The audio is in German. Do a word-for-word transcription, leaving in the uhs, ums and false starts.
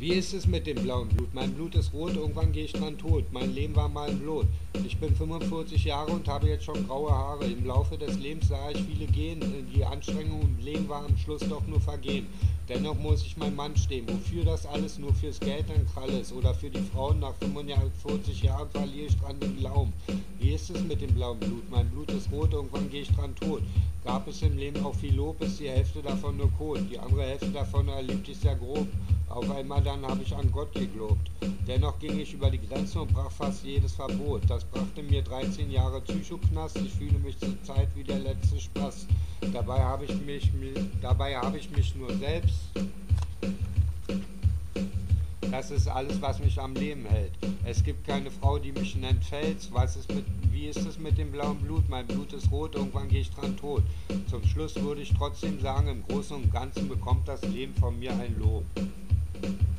Wie ist es mit dem blauen Blut? Mein Blut ist rot, irgendwann gehe ich dran tot. Mein Leben war mal ein Blut. Ich bin fünfundvierzig Jahre und habe jetzt schon graue Haare. Im Laufe des Lebens sah ich viele gehen. Die Anstrengung im Leben war am Schluss doch nur Vergehen. Dennoch muss ich mein Mann stehen. Wofür das alles? Nur fürs Geld ein Kralles. Oder für die Frauen nach fünfundvierzig Jahren verliere ich dran den Glauben. Wie ist es mit dem blauen Blut? Mein Blut ist rot, irgendwann gehe ich dran tot. Gab es im Leben auch viel Lob, ist die Hälfte davon nur Kot. Die andere Hälfte davon erlebt ich sehr grob. Auf einmal dann habe ich an Gott geglaubt. Dennoch ging ich über die Grenzen und brach fast jedes Verbot. Das brachte mir dreizehn Jahre Psychoknast. Ich fühle mich zur Zeit wie der letzte Spaß. Dabei habe ich mich, dabei habe ich mich nur selbst. Das ist alles, was mich am Leben hält. Es gibt keine Frau, die mich nennt Fels. Was ist mit, wie ist es mit dem blauen Blut? Mein Blut ist rot, irgendwann gehe ich dran tot. Zum Schluss würde ich trotzdem sagen, im Großen und Ganzen bekommt das Leben von mir ein Lob.